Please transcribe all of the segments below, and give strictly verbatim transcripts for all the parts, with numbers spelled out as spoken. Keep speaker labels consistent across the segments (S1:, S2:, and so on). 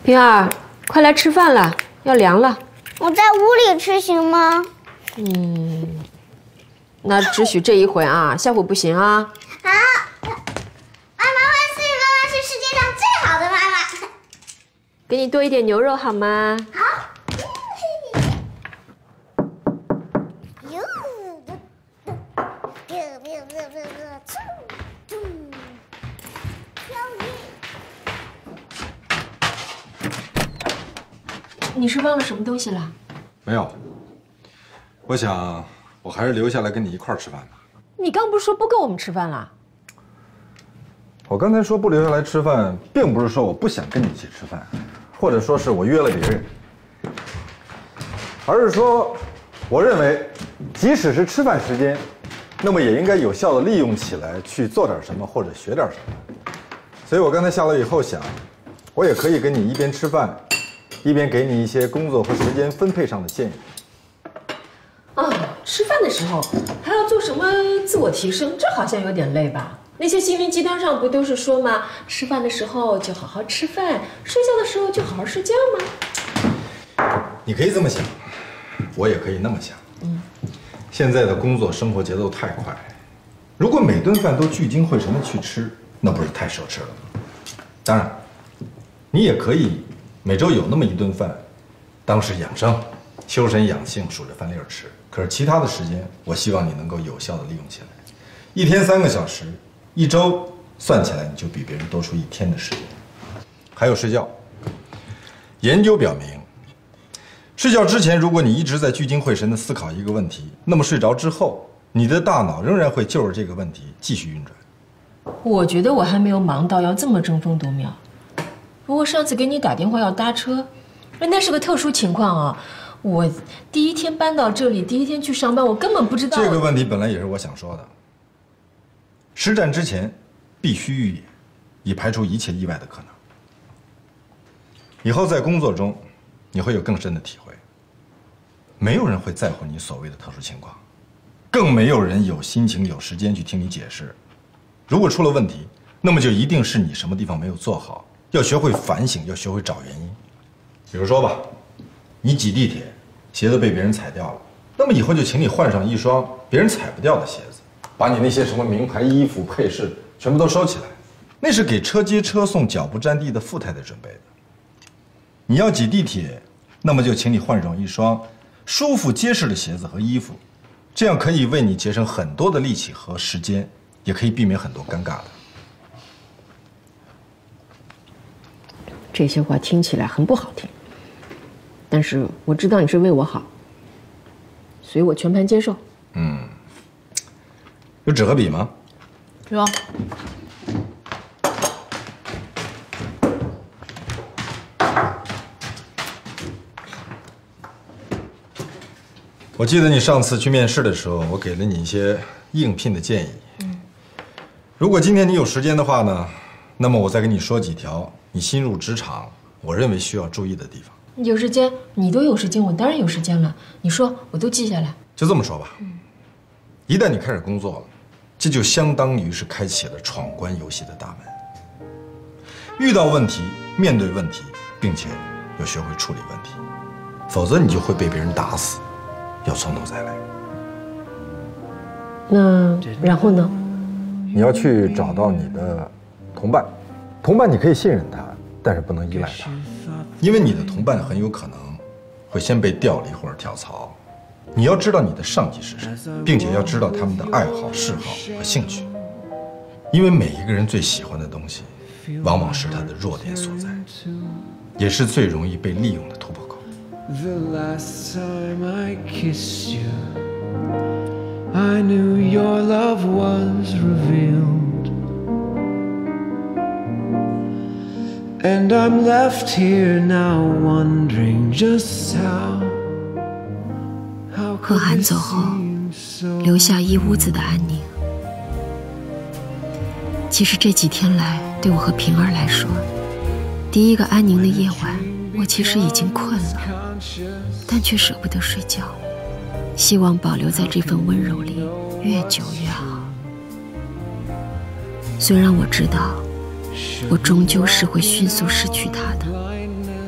S1: 平儿，快来吃饭了，要凉了。
S2: 我在屋里吃行吗？
S1: 嗯，那只许这一回啊，下回不行啊。
S2: 好，妈妈万岁！妈妈是世界上最好的妈妈。
S1: 给你多一点牛肉好吗？
S2: 好。
S1: 你是忘了什么东西了？
S3: 没有。我想，我还是留下来跟你一块儿吃饭吧。
S1: 你刚不是说不跟我们吃饭了？
S3: 我刚才说不留下来吃饭，并不是说我不想跟你一起吃饭，或者说是我约了别人，而是说，我认为，即使是吃饭时间，那么也应该有效的利用起来，去做点什么或者学点什么。所以我刚才下楼以后想，我也可以跟你一边吃饭。一边给你一些工作和时间分配上的建议。
S1: 啊，吃饭的时候还要做什么自我提升？这好像有点累吧？那些心灵鸡汤上不都是说吗？吃饭的时候就好好吃饭，睡觉的时候就好好睡觉吗？
S3: 你可以这么想，我也可以那么想。嗯，现在的工作生活节奏太快，如果每顿饭都聚精会神的去吃，那不是太奢侈了吗？当然，你也可以。每周有那么一顿饭，当是养生、修身养性，数着饭粒儿吃。可是其他的时间，我希望你能够有效的利用起来。一天三个小时，一周算起来你就比别人多出一天的时间。还有睡觉。研究表明，睡觉之前，如果你一直在聚精会神地思考一个问题，那么睡着之后，你的大脑仍然会就着这个问题继续运转。
S1: 我觉得我还没有忙到要这么争分夺秒。不过上次给你打电话要搭车，那是个特殊情况啊！我第一天搬到这里，第一天去上班，我根本不知道。
S3: 这个问题本来也是我想说的。实战之前，必须预演，以排除一切意外的可能。以后在工作中，你会有更深的体会。没有人会在乎你所谓的特殊情况，更没有人有心情、有时间去听你解释。如果出了问题，那么就一定是你什么地方没有做好。要学会反省，要学会找原因。比如说吧，你挤地铁，鞋子被别人踩掉了，那么以后就请你换上一双别人踩不掉的鞋子，把你那些什么名牌衣服、配饰全部都收起来，那是给车接车送、脚不沾地的富太太准备的。你要挤地铁，那么就请你换上一双舒服结实的鞋子和衣服，这样可以为你节省很多的力气和时间，也可以避免很多尴尬的。
S1: 这些话听起来很不好听，但是我知道你是为我好，所以我全盘接受。
S3: 嗯，有纸和笔吗？
S1: 有。
S3: 我记得你上次去面试的时候，我给了你一些应聘的建议。嗯，如果今天你有时间的话呢，那么我再跟你说几条你新入职场我认为需要注意的地方。
S1: 有时间，你都有时间，我当然有时间了。你说，我都记下来。
S3: 就这么说吧。嗯，一旦你开始工作了，这就相当于是开启了闯关游戏的大门。遇到问题，面对问题，并且要学会处理问题，否则你就会被别人打死，要从头再来。
S1: 那然后呢？
S3: 你要去找到你的同伴，同伴你可以信任他，但是不能依赖他，因为你的同伴很有可能会先被调离或者跳槽。你要知道你的上级是谁，并且要知道他们的爱好、嗜好和兴趣，因为每一个人最喜欢的东西，往往是他的弱点所在，也是最容易被利用的突破口。The last time I kissed you, I knew your love was revealed, and I'm left here now wondering just how.
S4: 贺涵走后，留下一屋子的安宁。其实这几天来，对我和平儿来说，第一个安宁的夜晚，我其实已经困了，但却舍不得睡觉，希望保留在这份温柔里，越久越好。虽然我知道，我终究是会迅速失去他的，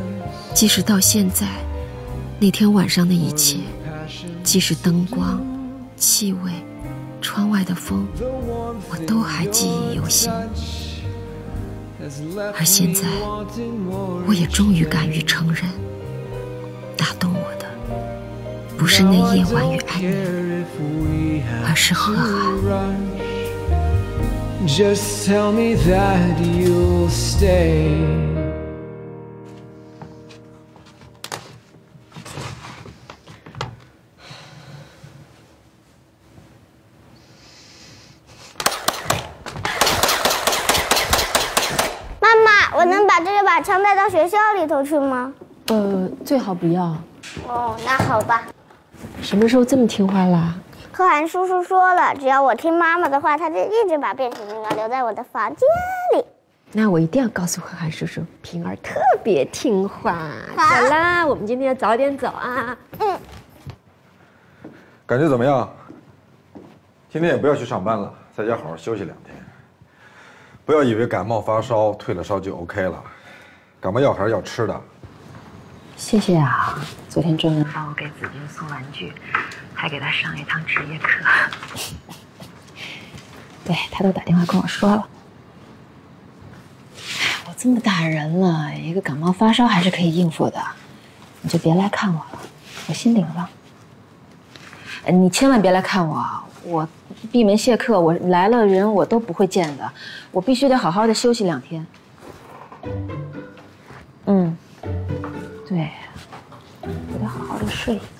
S4: 即使到现在，那天晚上的一切，即使灯光、气味、窗外的风，我都还记忆犹新。而现在，我也终于敢于承认，打动我的不是那夜晚与安宁，而是贺涵。Just tell me that you'll stay.
S2: 妈妈，我能把这把枪带到学校里头去吗？
S1: 呃，最好不要。
S2: 哦，那好吧。
S1: 什么时候这么听话啦？
S2: 贺涵叔叔说了，只要我听妈妈的话，他就一直把变形金刚留在我的房间里。
S1: 那我一定要告诉贺涵叔叔，平儿特别听话。走啦，我们今天要早点走啊。嗯。
S3: 感觉怎么样？今天也不要去上班了，在家好好休息两天。不要以为感冒发烧退了烧就 OK 了，感冒药还是要吃的。
S5: 谢谢啊，昨天专门帮我给子君送玩具。还给他上一堂职业课，对他都打电话跟我说了。我这么大人了，一个感冒发烧还是可以应付的，你就别来看我了，我心领了。你千万别来看我，我闭门谢客，我来了人我都不会见的，我必须得好好的休息两天。嗯，对，我得好好的睡一觉。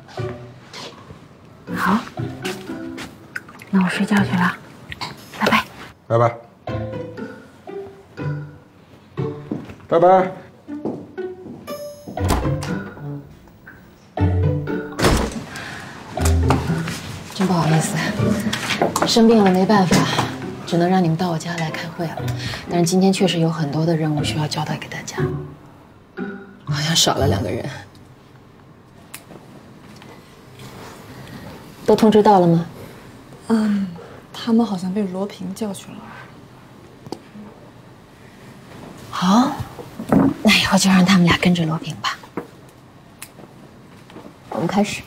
S5: 好，那我睡觉去了，拜拜，
S3: 拜拜，拜拜。
S5: 真不好意思，生病了没办法，只能让你们到我家来开会了。但是今天确实有很多的任务需要交代给大家，好像少了两个人。都通知到了吗？
S6: 嗯，他们好像被罗平叫去了。
S5: 好，那以后就让他们俩跟着罗平吧。我们开始。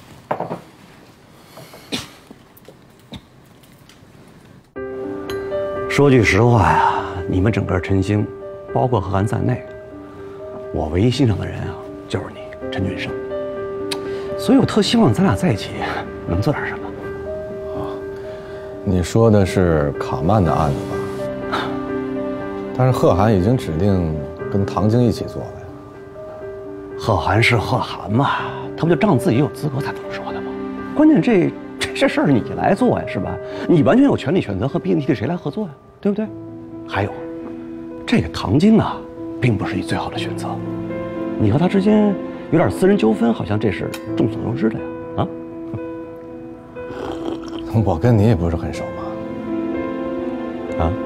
S7: 说句实话呀，你们整个陈星，包括贺涵在内，我唯一欣赏的人啊，就是你，陈俊生。所以我特希望咱俩在一起能做点什么。
S8: 哦，你说的是卡曼的案子吧？但是贺涵已经指定跟唐晶一起做了呀。
S7: 贺涵是贺涵嘛，他不就仗自己有资格才这么说的吗？关键这这这事儿你来做呀，是吧？你完全有权利选择和 B N T 的谁来合作呀，对不对？还有，这个唐晶啊，并不是你最好的选择，你和他之间有点私人纠纷，好像这是众所周知的呀，啊？
S8: 我跟你也不是很熟嘛。
S7: 啊？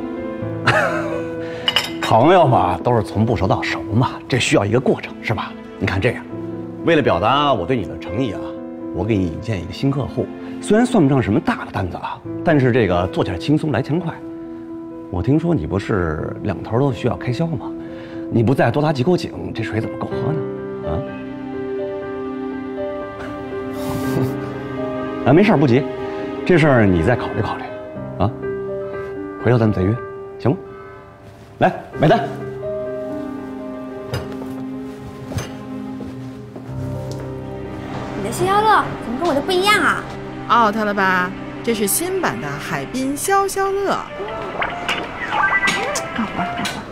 S7: 朋友嘛，都是从不熟到熟嘛，这需要一个过程，是吧？你看这样，为了表达我对你的诚意啊，我给你引荐一个新客户，虽然算不上什么大的单子啊，但是这个做起来轻松，来钱快。我听说你不是两头都需要开销吗？你不再多打几口井，这水怎么够喝呢？啊？啊，没事，不急，这事儿你再考虑考虑，啊，回头咱们再约，行吗？来，买单。
S2: 你的消消乐怎么跟我的不一样啊
S6: ？out 了吧？这是新版的海滨消消乐。
S5: 干活，干活。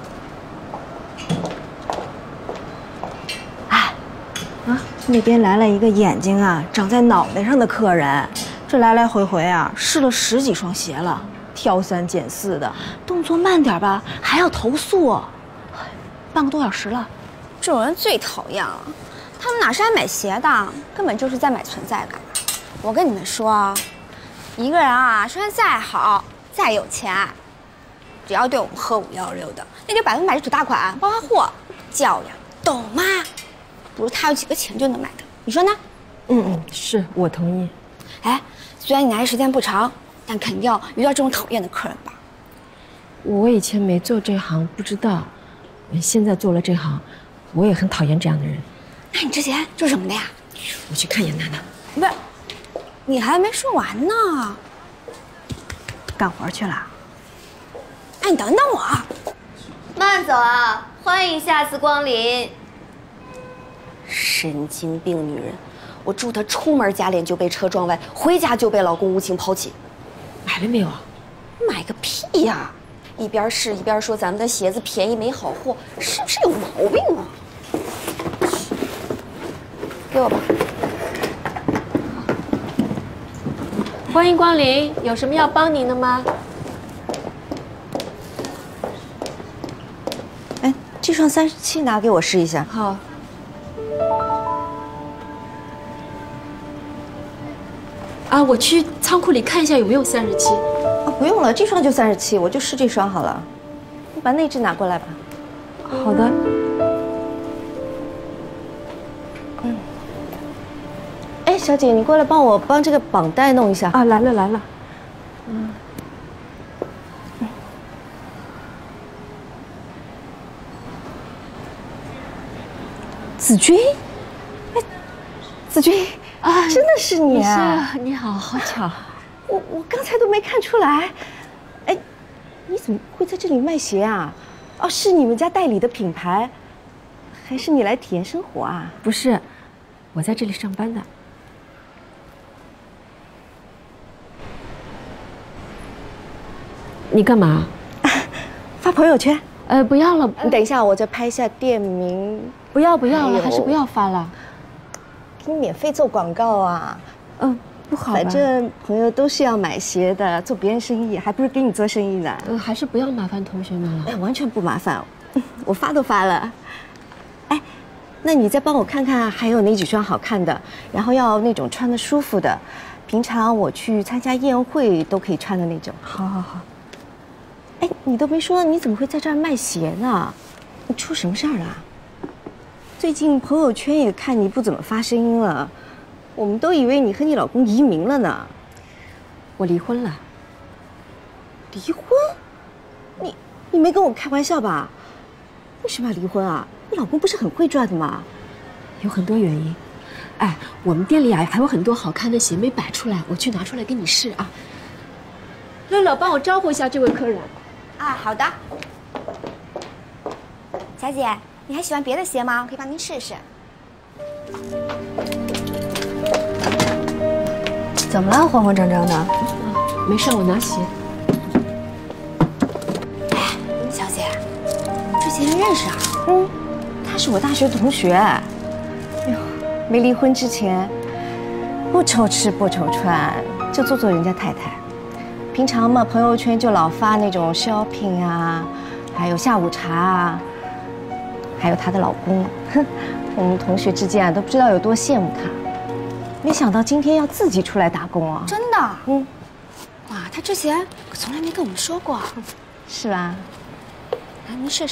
S5: 哎，
S9: 啊，那边来了一个眼睛啊长在脑袋上的客人，这来来回回啊试了十几双鞋了，挑三拣四的，动作慢点吧，还要投诉，半个多小时了。
S2: 这种人最讨厌了，他们哪是来买鞋的，根本就是在买存在感。我跟你们说啊，一个人啊，虽然再好再有钱，只要对我们喝五幺六的，那就百分百是土大款、暴发户，教养懂吗？不是他有几个钱就能买的，你说呢？
S1: 嗯嗯，是我同意。
S2: 哎，虽然你来的时间不长，但肯定要遇到这种讨厌的客人吧？
S1: 我以前没做这行，不知道，现在做了这行， 我也很讨厌这样的人。
S2: 那你之前做什么的呀？
S1: 我去看一眼娜娜。
S2: 不是，你还没说完呢。
S9: 干活去了。
S2: 哎，你等等我。
S10: 慢走啊，欢迎下次光临。
S2: 神经病女人，我祝她出门夹脸就被车撞歪，回家就被老公无情抛弃。
S1: 买了没有啊？
S2: 买个屁呀！一边试一边说咱们的鞋子便宜没好货，是不是有毛病啊？给我吧。
S1: 欢迎光临，有什么要帮您的吗？
S9: 哎，这双三十七拿给我试一下。
S1: 好。啊，我去仓库里看一下有没有三十七。
S9: 啊，不用了，这双就三十七，我就试这双好了。你把那只拿过来吧。
S1: 好的。
S9: 嗯。哎，小姐，你过来帮我帮这个绑带弄一下。
S1: 啊，来了来了。
S9: 嗯。子君，哎，子君啊，真的是你啊！
S1: 你好，好巧。
S9: 我我刚才都没看出来。哎，你怎么会在这里卖鞋啊？哦，是你们家代理的品牌，还是你来体验生活啊？
S1: 不是，我在这里上班的。你干嘛？
S9: 发朋友圈。
S1: 呃，不要了。
S9: 你等一下，我再拍一下店名。
S1: 不要不要了，还是不要发了。
S9: 给你免费做广告啊。
S1: 嗯，不好吧。
S9: 反正朋友都是要买鞋的，做别人生意还不是给你做生意呢。
S1: 呃，还是不要麻烦同学们了。
S9: 哎，完全不麻烦，我发都发了。哎，那你再帮我看看还有哪几双好看的，然后要那种穿的舒服的，平常我去参加宴会都可以穿的那种。
S1: 好好好。
S9: 哎，你都没说你怎么会在这儿卖鞋呢？你出什么事儿了？最近朋友圈也看你不怎么发声音了，我们都以为你和你老公移民了呢。
S1: 我离婚了。
S9: 离婚？你你没跟我开玩笑吧？为什么要离婚啊？你老公不是很会赚的吗？
S1: 有很多原因。哎，我们店里啊还有很多好看的鞋没摆出来，我去拿出来给你试啊。乐乐，帮我招呼一下这位客人。
S2: 啊，好的。小姐，你还喜欢别的鞋吗？我可以帮您试试。
S9: 怎么了？慌慌张张的。
S1: 没事，我拿鞋。
S2: 哎，小姐，之前认识啊？
S9: 嗯，他是我大学同学。哎呦，没离婚之前，不愁吃不愁穿，就做做人家太太。平常嘛，朋友圈就老发那种 shopping 啊，还有下午茶啊，还有她的老公，哼，我们同学之间啊都不知道有多羡慕她。没想到今天要自己出来打工啊！
S2: 真的？
S9: 嗯，
S2: 哇，他之前可从来没跟我们说过。
S9: 是吧？
S2: 来，您试试。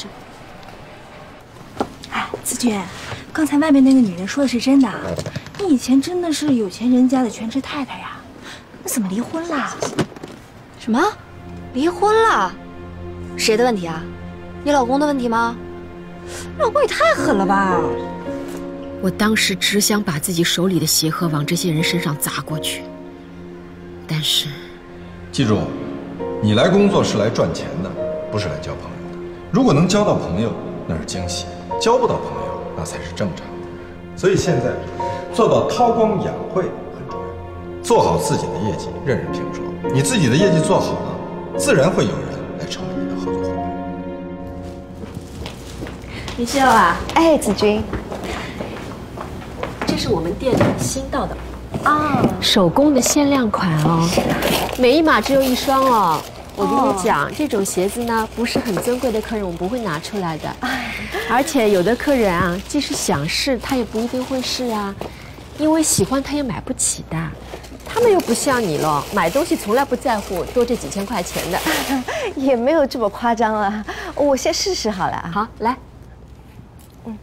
S9: 哎，子君，刚才外面那个女人说的是真的，你以前真的是有钱人家的全职太太呀，那怎么离婚啦？
S2: 什么？离婚了？谁的问题啊？你老公的问题吗？
S9: 老公也太狠了吧！
S4: 我当时只想把自己手里的鞋盒往这些人身上砸过去，但是，
S3: 记住，你来工作是来赚钱的，不是来交朋友的。如果能交到朋友，那是惊喜；交不到朋友，那才是正常的。所以现在做到韬光养晦很重要，做好自己的业绩，任人评说。你自己的业绩做好了，自然会有人来成为你的合作伙伴。
S1: 米秀啊，
S9: 哎，子君，
S1: 这是我们店里新到的啊，手工的限量款哦，每一码只有一双哦。我跟你讲，这种鞋子呢，不是很尊贵的客人，我们不会拿出来的。而且有的客人啊，即使想试，他也不一定会试啊，因为喜欢他也买不起的。他们又不像你了，买东西从来不在乎多这几千块钱的。
S9: 也没有这么夸张了，我先试试好了。
S1: 好，来。
S9: 嗯。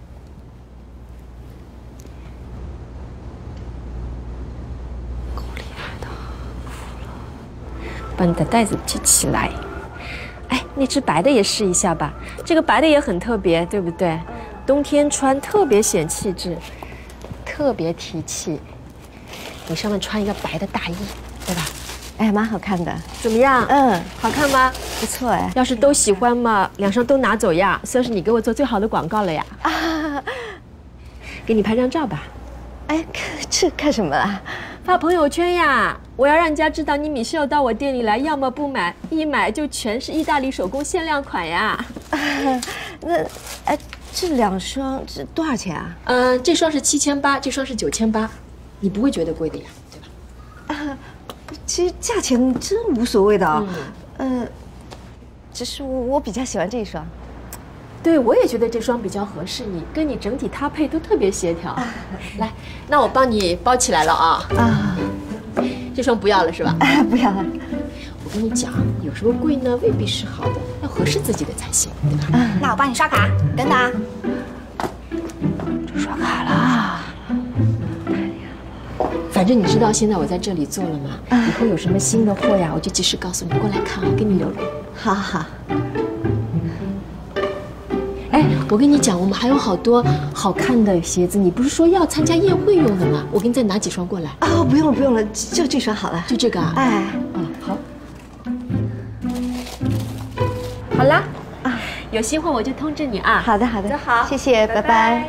S1: 够厉害的，服了。把你的袋子系起来。哎，那只白的也试一下吧，这个白的也很特别，对不对？ 冬天穿特别显气质，特别提气。你上面穿一个白的大衣，对吧？
S5: 哎，蛮好看的。
S1: 怎么样？
S5: 嗯，
S1: 好看吗？
S5: 不错哎。
S1: 要是都喜欢嘛，两双都拿走呀，算是你给我做最好的广告了呀。啊，给你拍张照吧。
S5: 哎，这干什么啊？
S1: 发朋友圈呀！我要让人家知道你米秀到我店里来，要么不买，一买就全是意大利手工限量款呀。
S5: 啊、那，哎，这两双这多少钱啊？
S1: 嗯、呃，这双是七千八，这双是九千八，你不会觉得贵的呀，对吧？
S5: 啊，其实价钱真无所谓的啊。嗯、呃，只是我我比较喜欢这一双。
S1: 对，我也觉得这双比较合适你，跟你整体搭配都特别协调。啊、来，那我帮你包起来了啊。啊，这双不要了是吧？
S5: 啊，不要了。
S1: 我跟你讲，有时候贵呢未必是好的，要合适自己的才行，对吧？
S2: 啊、那我帮你刷卡，等等啊。
S5: 这刷卡了。
S1: 反正你知道现在我在这里做了嘛，啊、以后有什么新的货呀，我就及时告诉你，过来看啊，给你留留。
S5: 好好。
S1: 哎，我跟你讲，我们还有好多好看的鞋子，你不是说要参加宴会用的吗？我给你再拿几双过来。
S5: 哦，不用了，不用了，就这双好了。
S1: 就这个啊？
S5: 哎，
S1: 嗯，好。好啦，啊，有新货我就通知你啊。
S5: 好的，好的，
S1: 走好，
S5: 谢谢，拜拜。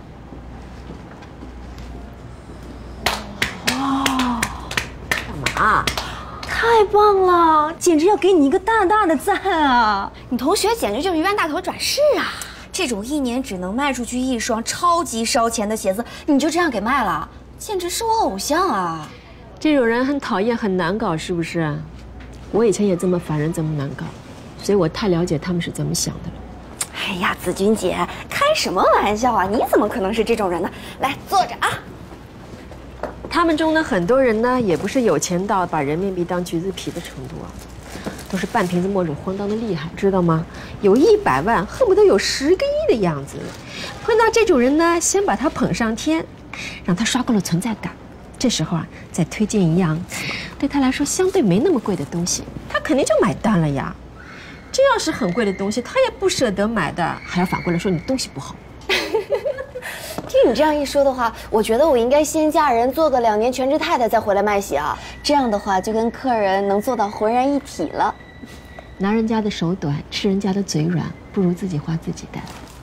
S1: 哇，干嘛？
S9: 太棒了，简直要给你一个大大的赞啊！
S2: 你同学简直就是冤大头转世啊！这种一年只能卖出去一双超级烧钱的鞋子，你就这样给卖了，简直是我偶像啊！
S1: 这种人很讨厌，很难搞，是不是？我以前也这么烦人，这么难搞，所以我太了解他们是怎么想的了。
S2: 哎呀，子君姐，开什么玩笑啊？你怎么可能是这种人呢？来，坐着啊。
S1: 他们中的很多人呢，也不是有钱到把人民币当橘子皮的程度啊，都是半瓶子墨水荒诞的厉害，知道吗？有一百万，恨不得有十个亿的样子。碰到这种人呢，先把他捧上天，让他刷够了存在感。这时候啊，再推荐一样对他来说相对没那么贵的东西，他肯定就买单了呀。这要是很贵的东西，他也不舍得买的，还要反过来说你东西不好。
S2: 听你这样一说的话，我觉得我应该先嫁人，做个两年全职太太，再回来卖鞋啊。这样的话，就跟客人能做到浑然一体了。
S1: 拿人家的手短，吃人家的嘴软，不如自己花自己的。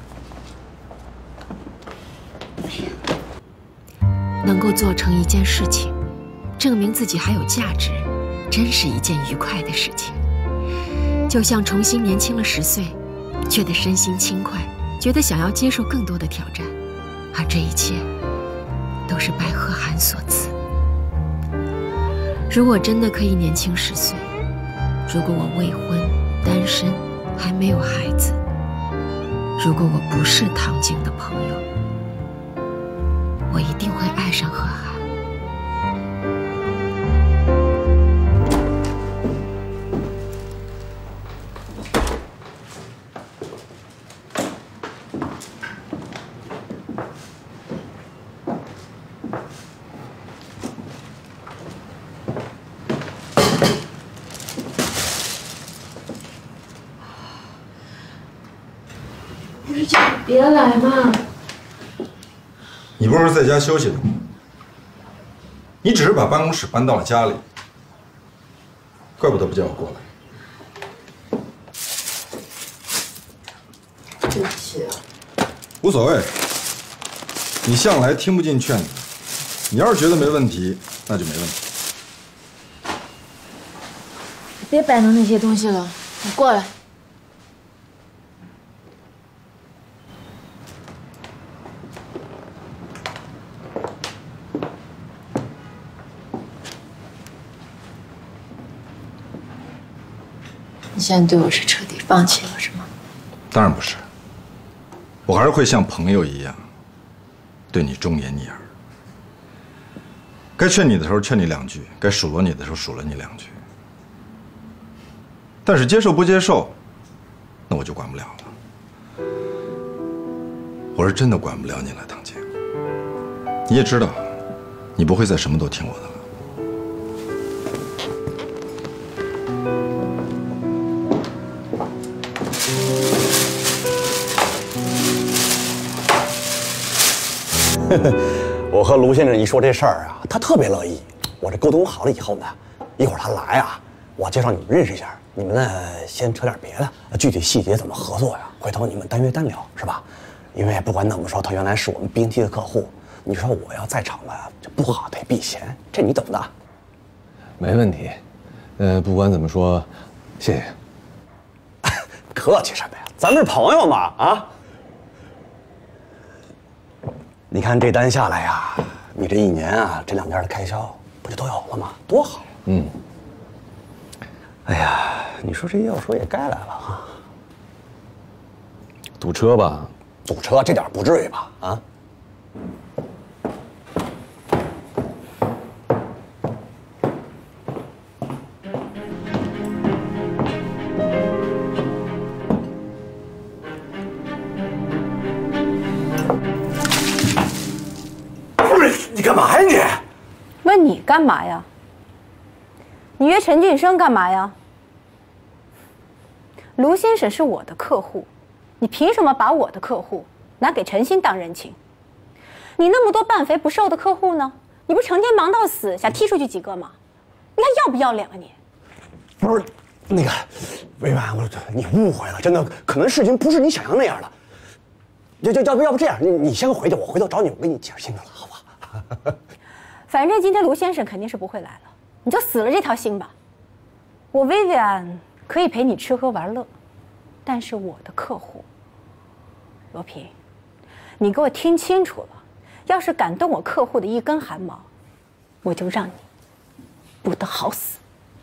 S4: 能够做成一件事情，证明自己还有价值，真是一件愉快的事情。就像重新年轻了十岁，觉得身心轻快，觉得想要接受更多的挑战。而这一切都是白鹤涵所赐。如果真的可以年轻十岁，如果我未婚、单身，还没有孩子，如果我不是唐静的朋友，我一定会爱上贺涵。
S1: 别来嘛！
S3: 你不是在家休息的吗？你只是把办公室搬到了家里，怪不得不叫我过来。
S1: 对不起啊。
S3: 无所谓，你向来听不进劝子，你要是觉得没问题，那就没问题。
S9: 别摆弄那些东西了，你过来。你现在对我是彻底放弃了，是吗？
S3: 当然不是，我还是会像朋友一样，对你忠言逆耳。该劝你的时候劝你两句，该数落你的时候数落你两句。但是接受不接受，那我就管不了了。我是真的管不了你了，唐静。你也知道，你不会再什么都听我的了。
S7: 我和卢先生一说这事儿啊，他特别乐意。我这沟通好了以后呢，一会儿他来啊，我介绍你们认识一下。你们呢，先扯点别的，具体细节怎么合作呀？回头你们单约单聊，是吧？因为不管怎么说，他原来是我们 B N T 的客户，你说我要在场吧，就不好，得避嫌，这你懂的。
S8: 没问题。呃，不管怎么说，谢谢。
S7: 客气什么呀？咱们是朋友嘛，啊！你看这单下来呀，你这一年啊，这两边的开销不就都有了吗？多好。
S8: 嗯。
S7: 哎呀，你说这要说也该来了啊。
S8: 堵车吧？
S7: 堵车这点不至于吧？啊？不是你干嘛呀你？
S9: 问你干嘛呀？你约陈俊生干嘛呀？卢先生是我的客户，你凭什么把我的客户拿给陈鑫当人情？你那么多半肥不瘦的客户呢？你不成天忙到死，想踢出去几个吗？你还要不要脸啊你？
S7: 不是，那个，薇薇，我你误会了，真的，可能事情不是你想象那样的。要要要不要不这样，你你先回去，我回头找你，我给你解释清楚了，好吧？
S9: 反正今天卢先生肯定是不会来了，你就死了这条心吧。我薇薇安可以陪你吃喝玩乐，但是我的客户，罗平，你给我听清楚了，要是敢动我客户的一根汗毛，我就让你不得好死。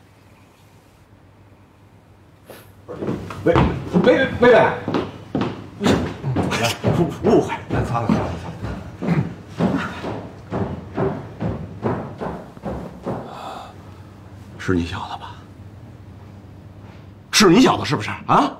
S7: 薇薇薇薇，来，误误会，来擦擦擦擦。是你小子吧？是你小子是不是啊？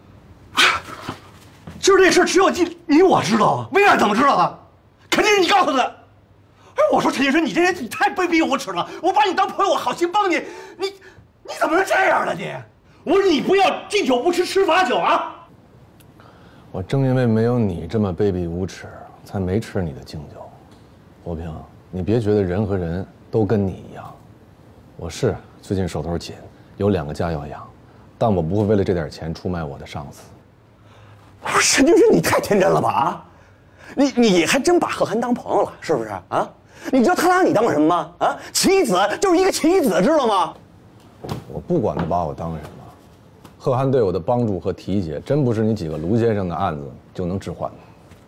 S7: 今儿这事只有你你我知道啊，薇安怎么知道的？肯定是你告诉他的。哎，我说陈先生，你这人你太卑鄙无耻了！我把你当朋友，我好心帮你，你你怎么能这样呢？你，我说你不要敬酒不吃吃罚酒啊！
S8: 我正因为没有你这么卑鄙无耻，才没吃你的敬酒。罗平，你别觉得人和人都跟你一样，我是最近手头紧，有两个家要养，但我不会为了这点钱出卖我的上司。
S7: 不是陈先生，你太天真了吧啊！你你还真把贺涵当朋友了，是不是啊？你知道他拿你当什么吗？啊，棋子就是一个棋子，知道吗？
S8: 我不管他把我当什么，贺涵对我的帮助和提携，真不是你几个卢先生的案子就能置换的。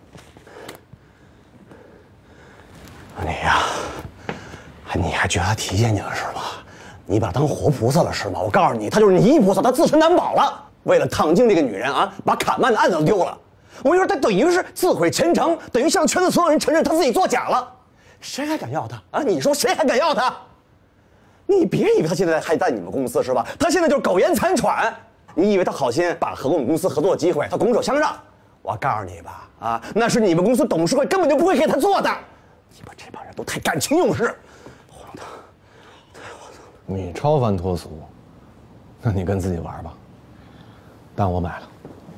S7: 你呀，还你还觉得他提携你了是吗？你把他当活菩萨了是吗？我告诉你，他就是泥菩萨，他自身难保了。为了躺进这个女人啊，把卡曼的案子都丢了。我跟你说，他等于是自毁前程，等于向圈子所有人承认他自己作假了。谁还敢要他啊？你说谁还敢要他？你别以为他现在还在你们公司是吧？他现在就是苟延残喘。你以为他好心把和我们公司合作的机会，他拱手相让？我告诉你吧，啊，那是你们公司董事会根本就不会给他做的。你们这帮人都太感情用事，荒唐！
S8: 你超凡脱俗，那你跟自己玩吧。但我买了。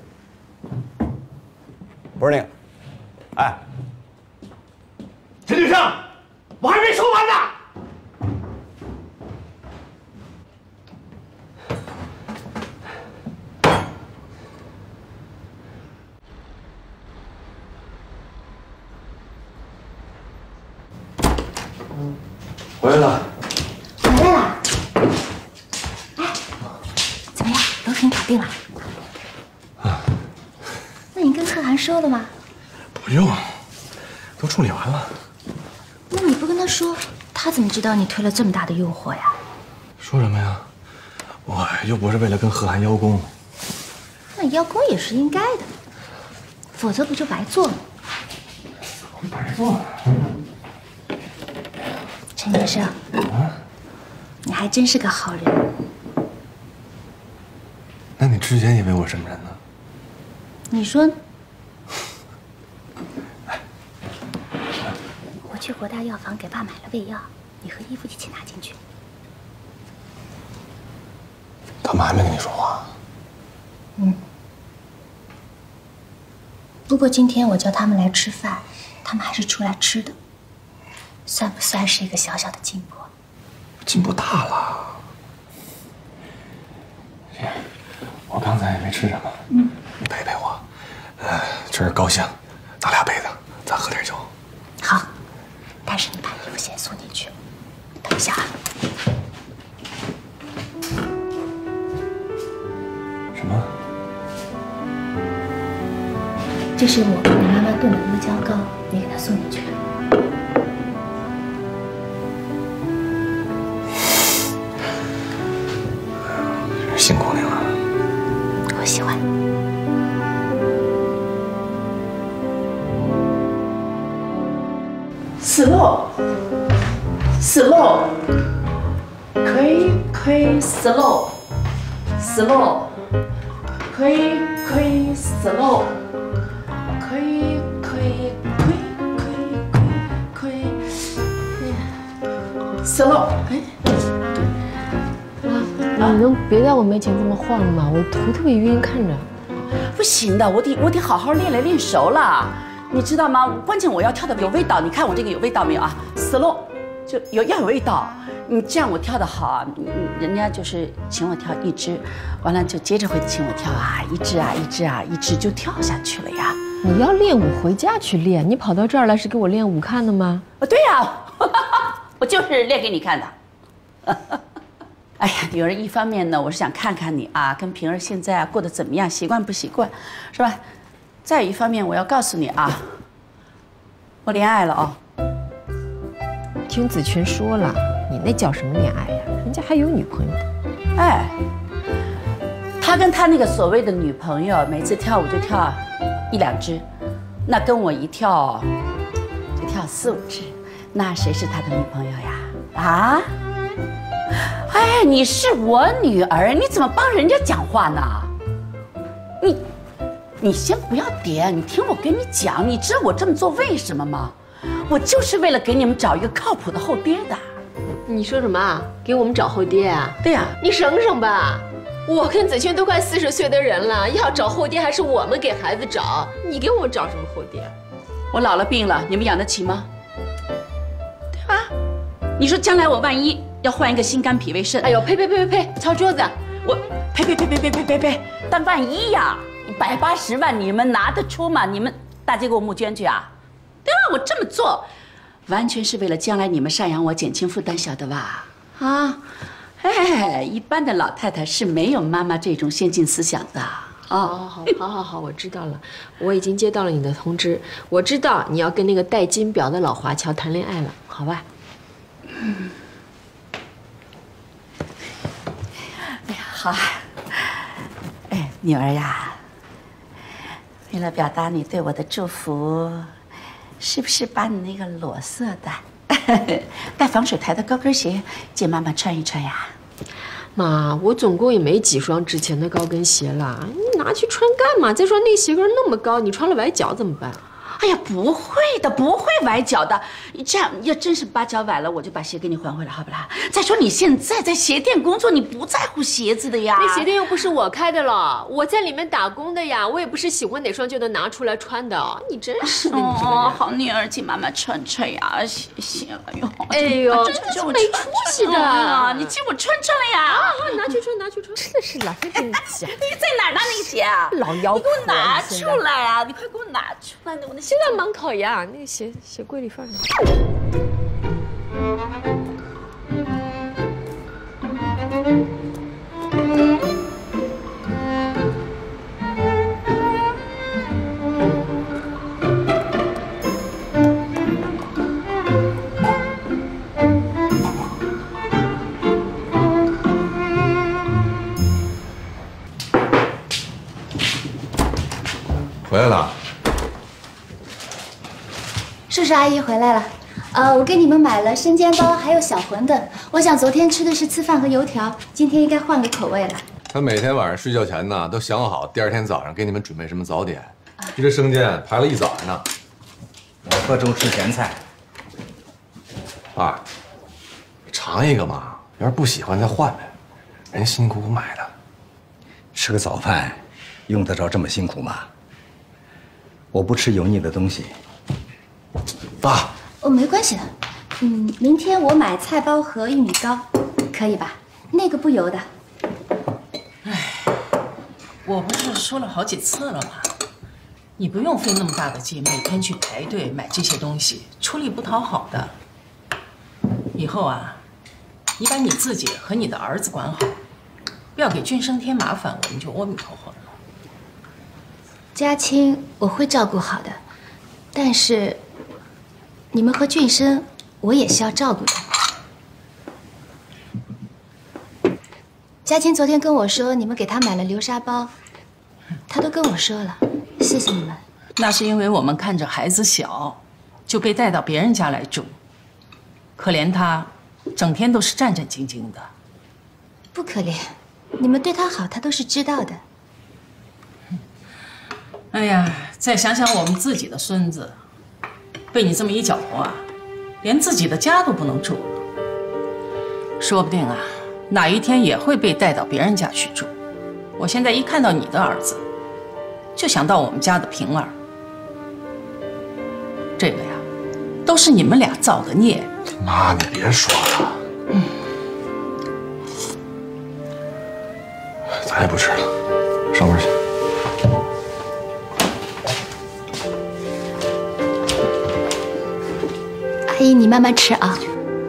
S7: 不是那个，哎，陈俊生，我还没说完呢。
S8: 回来了。
S10: 回来了。哎，怎么样？流程搞定了？啊。那你跟贺涵说了吗？
S8: 不用，都处理完了。
S10: 那你不跟他说，他怎么知道你推了这么大的诱惑呀？
S8: 说什么呀？我又不是为了跟贺涵邀功。
S10: 那邀功也是应该的，否则不就白做了？
S8: 白做了。
S10: 陈先生，啊，你还真是个好人。
S8: 那你之前以为我什么人呢？
S10: 你说，我去国大药房给爸买了胃药，你和衣服一起拿进去。
S8: 他们还没跟你说话？
S10: 嗯。不过今天我叫他们来吃饭， 他们还是出来吃的，算不算是一个小小的进步？
S8: 进步大了。我刚才也没吃什么，嗯，你陪陪我，呃，今儿高兴，拿俩杯子，咱喝点酒。
S10: 好，但是你把衣服先送进去，等一下啊。
S8: 什么？
S10: 这是我给你妈妈炖的阿胶糕，你给她送进去。
S8: 辛苦你了。
S10: 我喜欢。
S11: slow，slow，可以可以 slow，slow，可以可以 slow，可以可以可以可以可以可以 slow， 哎。
S1: 你能别在我面前这么晃吗？我头特别晕，看着。
S11: 不行的，我得我得好好练来练熟了，你知道吗？关键我要跳的有味道，你看我这个有味道没有啊 ？slow， 就有要有味道。你这样我跳的好，人家就是请我跳一支，完了就接着会请我跳啊，一支啊一支啊一支就跳下去了呀。
S1: 你要练舞回家去练，你跑到这儿来是给我练舞看的吗？
S11: 啊，对呀，我就是练给你看的。哎呀，女儿，一方面呢，我是想看看你啊，跟平儿现在啊过得怎么样，习惯不习惯，是吧？再有一方面，我要告诉你啊，我恋爱了哦。
S1: 听子群说了，你那叫什么恋爱呀？人家还有女朋友的。
S11: 哎，他跟他那个所谓的女朋友，每次跳舞就跳一两支，那跟我一跳就跳四五支，那谁是他的女朋友呀？啊？哎，你是我女儿，你怎么帮人家讲话呢？你，你先不要点，你听我跟你讲，你知道我这么做为什么吗？我就是为了给你们找一个靠谱的后爹的。
S1: 你说什么啊？给我们找后爹啊？
S11: 对呀、啊，
S1: 你省省吧。我跟子轩都快四十岁的人了，要找后爹还是我们给孩子找？你给我们找什么后爹？
S11: 我老了病了，你们养得起吗？对吧？你说将来我万一要换一个心肝脾胃肾，
S1: 哎呦，呸呸呸呸呸，敲桌子！
S11: 我呸呸呸呸呸呸呸呸！但万一呀，一百八十万你们拿得出吗？你们大街给我募捐去啊？对吧？我这么做，完全是为了将来你们赡养我，减轻负担，晓得吧？啊，哎，一般的老太太是没有妈妈这种先进思想的。
S1: 好好好好好好，我知道了，我已经接到了你的通知，我知道你要跟那个戴金表的老华侨谈恋爱了，好吧？
S11: 嗯。哎呀，好。哎，女儿呀，为了表达你对我的祝福，是不是把你那个裸色的、带防水台的高跟鞋借妈妈穿一穿呀？
S1: 妈，我总共也没几双之前的高跟鞋了，你拿去穿干嘛？再说那鞋跟那么高，你穿了崴脚怎么办？
S11: 哎呀，不会的，不会崴脚的。这样要真是把脚崴了，我就把鞋给你还回来，好不啦？再说你现在在鞋店工作，你不在乎鞋子的呀？
S1: 那鞋店又不是我开的了，我在里面打工的呀，我也不是喜欢哪双就能拿出来穿的。你真是的，你这个人。
S11: 哦，好，女儿，请妈妈穿穿呀，谢谢了哟。
S1: 哎呦，真是没出息的
S11: 啊！你借我穿穿了呀？
S1: 啊，拿去穿，拿去穿。真的是老是跟你讲。
S11: 你在哪儿拿那个鞋啊？
S1: 老妖婆，
S11: 你给我拿出来啊！你快给我拿出来！我那
S1: 现在忙烤鸭，那个鞋鞋柜里放着。
S3: 回来了。
S10: 叔叔阿姨回来了，呃，我给你们买了生煎包，还有小馄饨。我想昨天吃的是粢饭和油条，今天应该换个口味了。
S8: 他每天晚上睡觉前呢，都想好第二天早上给你们准备什么早点。你这生煎排了一早上呢。
S12: 我喝粥吃咸菜。
S8: 二，你尝一个嘛，要是不喜欢再换呗，人辛辛苦苦买的。
S12: 吃个早饭，用得着这么辛苦吗？我不吃油腻的东西。
S3: 大。
S10: 哦，没关系的。嗯，明天我买菜包和玉米糕，可以吧？那个不油的。
S13: 哎，我不是说了好几次了吗？你不用费那么大的劲，每天去排队买这些东西，出力不讨好的。以后啊，你把你自己和你的儿子管好，不要给俊生添麻烦，我们就阿弥陀佛了。
S10: 嘉青，我会照顾好的，但是你们和俊生，我也是要照顾的。嘉青昨天跟我说，你们给他买了流沙包，他都跟我说了，谢谢你们。
S13: 那是因为我们看着孩子小，就被带到别人家来住，可怜他，整天都是战战兢兢的。
S10: 不可怜，你们对他好，他都是知道的。
S13: 哎呀，再想想我们自己的孙子，被你这么一搅和啊，连自己的家都不能住了，说不定啊，哪一天也会被带到别人家去住。我现在一看到你的儿子，就想到我们家的平儿。这个呀，都是你们俩造的孽。
S8: 妈，你别说了，
S13: 嗯，
S8: 咱也不吃了，上班去。
S10: 阿姨，你慢慢吃啊。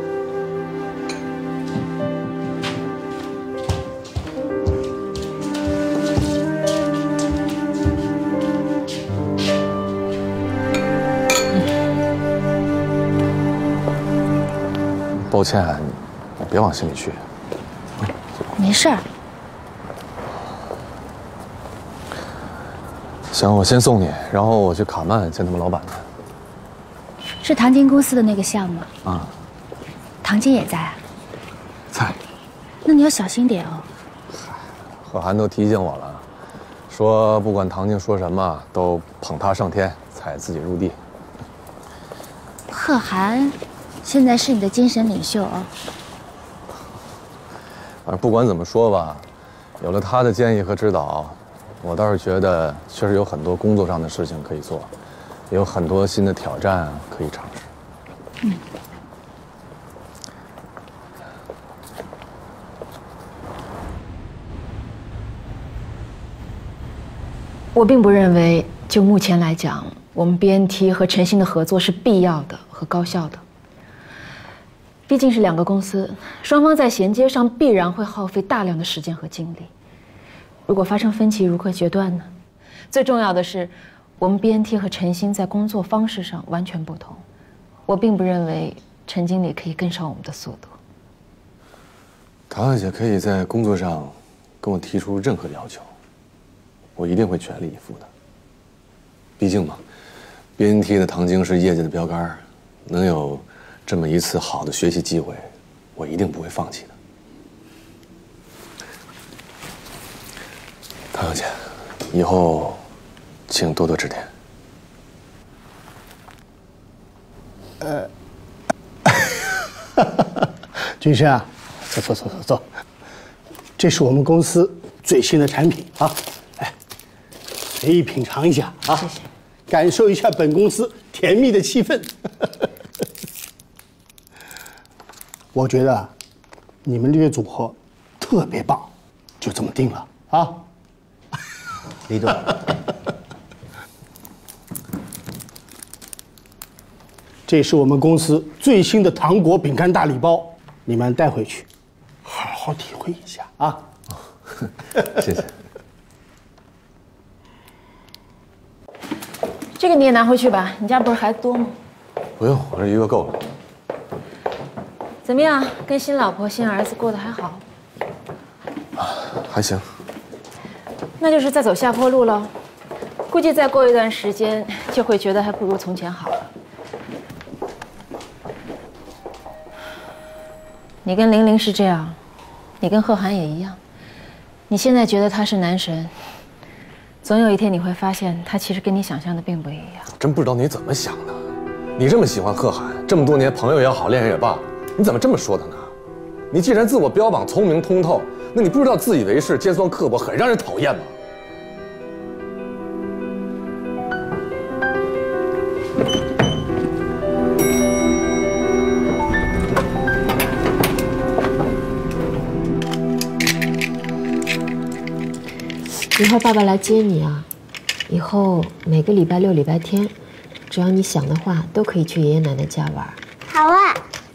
S8: 抱歉，你别往心里去。
S10: 没事儿。
S8: 行，我先送你，然后我去卡曼见他们老板们。
S10: 是唐晶公司的那个项目
S8: 啊？
S10: 唐晶也在啊？
S8: 在。
S10: 那你要小心点哦。
S8: 贺涵都提醒我了，说不管唐晶说什么，都捧他上天，踩自己入地。
S10: 贺涵现在是你的精神领袖哦。
S8: 反正不管怎么说吧，有了他的建议和指导，我倒是觉得确实有很多工作上的事情可以做，也有很多新的挑战可以尝试。
S10: 嗯。
S5: 我并不认为，就目前来讲，我们 B N T 和晨星的合作是必要的和高效的。毕竟是两个公司，双方在衔接上必然会耗费大量的时间和精力。如果发生分歧，如何决断呢？最重要的是，我们 B N T 和晨星在工作方式上完全不同。我并不认为陈经理可以跟上我们的速度。
S8: 唐小姐可以在工作上跟我提出任何要求，我一定会全力以赴的。毕竟嘛 ，B N T 的唐晶是业界的标杆，能有这么一次好的学习机会，我一定不会放弃的。唐小姐，以后请多多指点。
S14: 呃，君生啊，走走走走走，这是我们公司最新的产品啊，来，随意品尝一下啊，谢谢，感受一下本公司甜蜜的气氛。我觉得你们这个组合特别棒，就这么定了啊。
S12: 李总，
S14: 这是我们公司最新的糖果饼干大礼包，你们带回去，好好体会一下啊。
S8: 谢谢。
S5: 这个你也拿回去吧，你家不是孩子多吗？
S8: 不用，我这一个够了。
S5: 怎么样，跟新老婆、新儿子过得还好？
S8: 还行。
S5: 那就是在走下坡路喽。估计再过一段时间，就会觉得还不如从前好了。你跟玲玲是这样，你跟贺涵也一样。你现在觉得他是男神，总有一天你会发现，他其实跟你想象的并不一样。
S8: 真不知道你怎么想的。你这么喜欢贺涵，这么多年朋友也好，恋人也罢，你怎么这么说他呢？你既然自我标榜聪明通透，那你不知道自以为是、尖酸刻薄，很让人讨厌吗？
S4: 一会儿爸爸来接你啊。以后每个礼拜六、礼拜天，只要你想的话，都可以去爷爷奶奶家玩。
S10: 好啊。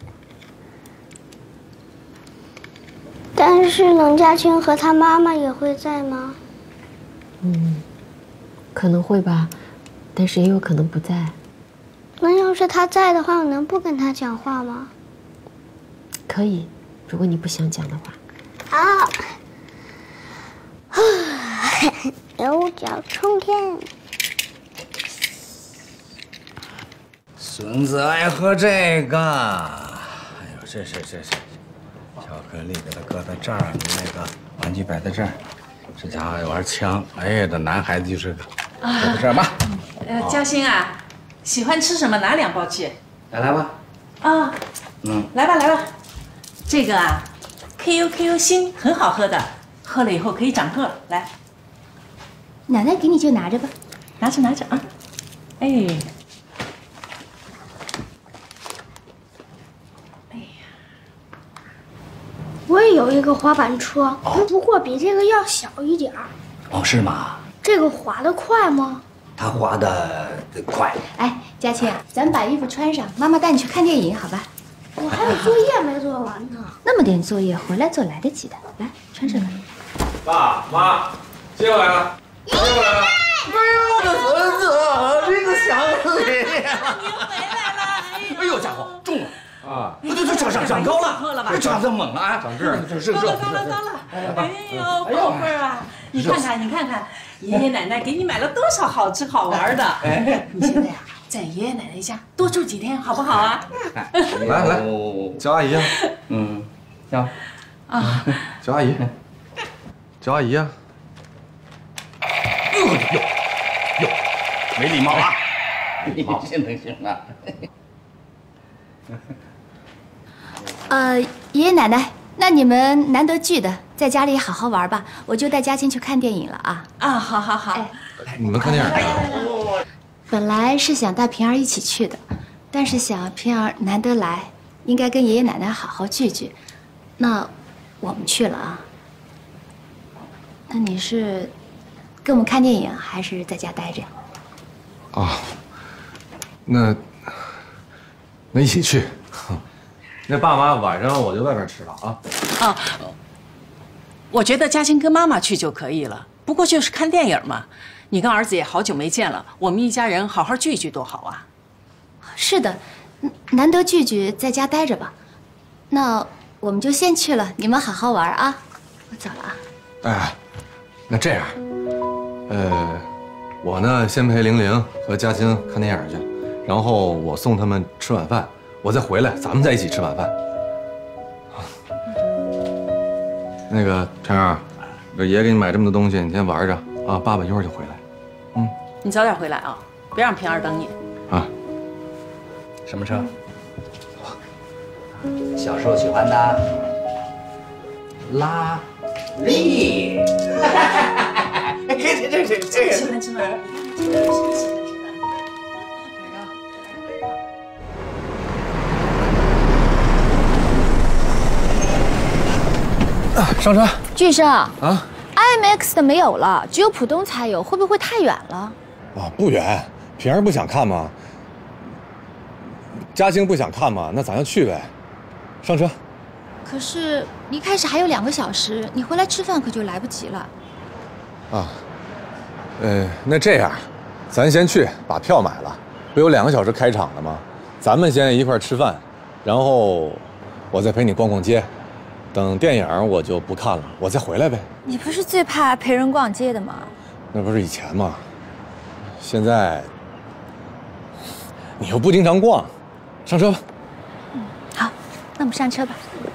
S10: 但是冷家清和他妈妈也会在吗？
S4: 嗯，可能会吧，但是也有可能不在。
S10: 那要是他在的话，我能不跟他讲话吗？
S4: 可以，如果你不想讲的话。
S10: 好。牛角冲天。
S15: 孙子爱喝这个，哎呦，这是这是巧克力，给他搁在这儿，那个玩具摆在这儿，这家伙玩枪，哎呀，这男孩子就是个，搁在这儿吧。
S13: 呃，嘉欣啊，喜欢吃什么？拿两包去。
S15: 来来吧。
S13: 啊，
S15: 嗯，
S13: 来吧来吧，这个啊 ，K U K U 心很好喝的，喝了以后可以长个儿。来，
S10: 奶奶给你就拿着吧，
S13: 拿着拿着啊，哎。
S10: 我也有一个滑板车，不过比这个要小一点儿。
S15: 哦，是吗？
S10: 这个滑得快吗？
S15: 他滑得快。
S10: 哎，佳琪，咱把衣服穿上，妈妈带你去看电影，好吧？我还有作业没做完呢。那么点作业，回来做来得及的。来，穿上吧。
S8: 爸妈，接过来了，接过来了。
S15: 哎呦，我的孙子，这个祥林，
S13: 您回来了。
S15: 哎呦，家伙重了。
S8: 啊，
S15: 这这长长长高了，这长这猛了啊！
S8: 长这儿，
S15: 这是
S13: 高了高了高了！哎呦，宝贝儿啊，你看看你看看，爷爷奶奶给你买了多少好吃好玩的！哎，你现在呀，在爷爷奶奶家多住几天好不好啊？
S8: 来来，叫阿姨啊！
S15: 嗯，叫
S13: 啊，
S8: 叫阿姨，叫阿姨啊！
S15: 哟哟哟，没礼貌啊！你这能行啊？
S10: 呃，爷爷奶奶，那你们难得聚的，在家里好好玩吧。我就带嘉欣去看电影了啊。
S13: 啊，好好好。哎，
S8: 你们看电影啊？
S10: 本来是想带平儿一起去的，但是想平儿难得来，应该跟爷爷奶奶好好聚聚。那我们去了啊。那你是跟我们看电影，还是在家待着？
S8: 啊，那那一起去。那爸妈晚上我就外边吃了啊。
S13: 啊，我觉得嘉欣跟妈妈去就可以了。不过就是看电影嘛，你跟儿子也好久没见了，我们一家人好好聚一聚多好啊。
S10: 是的，难得聚聚，在家待着吧。那我们就先去了，你们好好玩啊。我走了啊。
S8: 哎，那这样，呃，我呢先陪玲玲和嘉欣看电影去，然后我送他们吃晚饭。我再回来，咱们再一起吃晚饭。那个晨儿，这爷给你买这么多东西，你先玩着啊，爸爸一会儿就回来。嗯，
S13: 你早点回来啊，别让平儿等你。
S8: 啊。
S15: 什么车？小时候喜欢的拉力。这这这这
S13: 喜欢吃吗？
S8: 上车。
S10: 巨生
S8: 啊
S10: ，I M X 的没有了，只有浦东才有，会不会太远了？
S8: 啊，不远。平儿不想看吗？嘉兴不想看吗？那咱就去呗。上车。
S10: 可是离开时还有两个小时，你回来吃饭可就来不及了。
S8: 啊，呃，那这样，咱先去把票买了，不有两个小时开场的吗？咱们先一块儿吃饭，然后我再陪你逛逛街。等电影我就不看了，我再回来呗。
S10: 你不是最怕陪人逛街的吗？
S8: 那不是以前吗？现在你又不经常逛，上车吧。
S10: 嗯，好，那我们上车吧。